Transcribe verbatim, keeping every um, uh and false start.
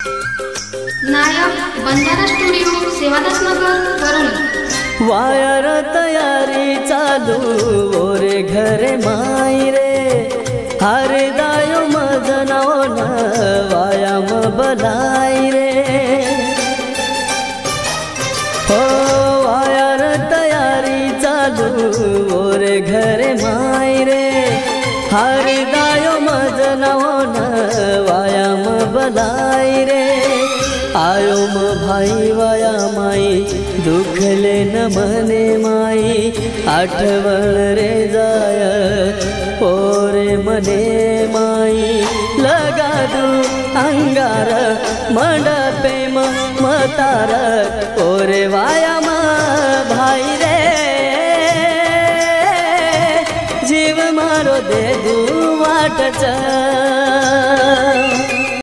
नायक Banjara studio Sevadas Nagar वरुण। वायर तयारी चालू ओरे घरे माई रे हरे दायो मजनावन वायाम बलाई रे हो वायर तयारी चालू ओरे घरे माई रे हरे दायो मजनावन वायाम बलाई रे आयो म भाई वाया माई दुखले न मने माई आठवण रे जाय ओरे मने माई लगा दू अंगार मंडपे मतार ओरे वाया मा भाई रे जीव मारो दे दू वाटच